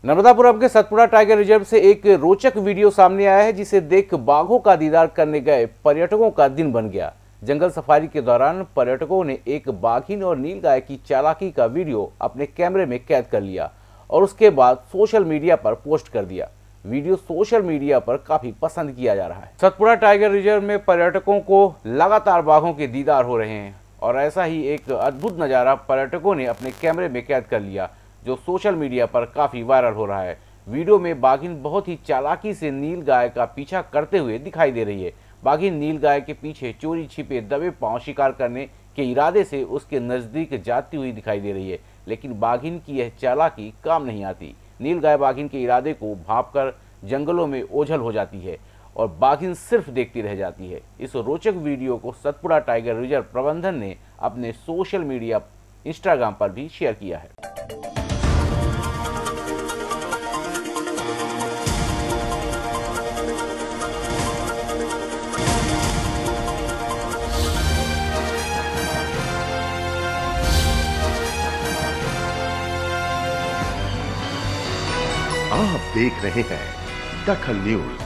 नर्मदापुरम के Satpura tiger reserve से एक रोचक वीडियो सामने आया है, जिसे देख बाघों का दीदार करने गए पर्यटकों का दिन बन गया। जंगल सफारी के दौरान पर्यटकों ने एक बाघिन और नीलगाय की चालाकी का वीडियो अपने कैमरे में कैद कर लिया और उसके बाद सोशल मीडिया पर पोस्ट कर दिया। वीडियो सोशल मीडिया पर काफी पसंद किया जा रहा है। सतपुड़ा टाइगर रिजर्व में पर्यटकों को लगातार बाघों के दीदार हो रहे हैं और ऐसा ही एक अद्भुत नज़ारा पर्यटकों ने अपने कैमरे में कैद कर लिया, जो सोशल मीडिया पर काफ़ी वायरल हो रहा है। वीडियो में बाघिन बहुत ही चालाकी से नीलगाय का पीछा करते हुए दिखाई दे रही है। बाघिन नीलगाय के पीछे चोरी छिपे दबे पांव शिकार करने के इरादे से उसके नज़दीक जाती हुई दिखाई दे रही है, लेकिन बाघिन की यह चालाकी काम नहीं आती। नीलगाय बाघिन के इरादे को भांपकर जंगलों में ओझल हो जाती है और बाघिन सिर्फ देखती रह जाती है। इस रोचक वीडियो को सतपुड़ा टाइगर रिजर्व प्रबंधन ने अपने सोशल मीडिया इंस्टाग्राम पर भी शेयर किया है। आप देख रहे हैं दखल न्यूज।